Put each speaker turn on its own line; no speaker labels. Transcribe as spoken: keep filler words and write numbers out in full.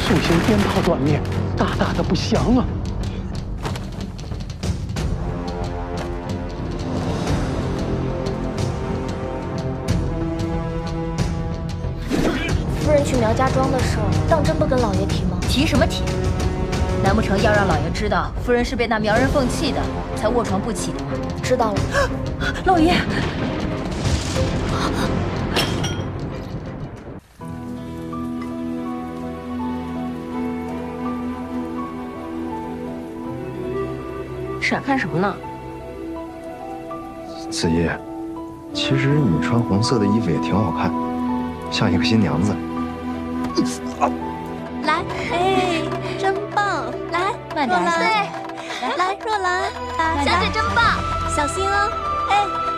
塑形颠倒断裂，大大的不祥啊！
夫人去苗家庄的事，当真不跟老爷提吗？
提什么提？难不成要让老爷知道夫人是被那苗人凤气的，才卧床不起的吗？
知道了，
老爷。
傻看什么呢？
子怡，其实你穿红色的衣服也挺好看，像一个新娘子。
来，哎，真棒！来，
慢点，
若兰，来，来，若兰，小姐真棒，小心哦，哎。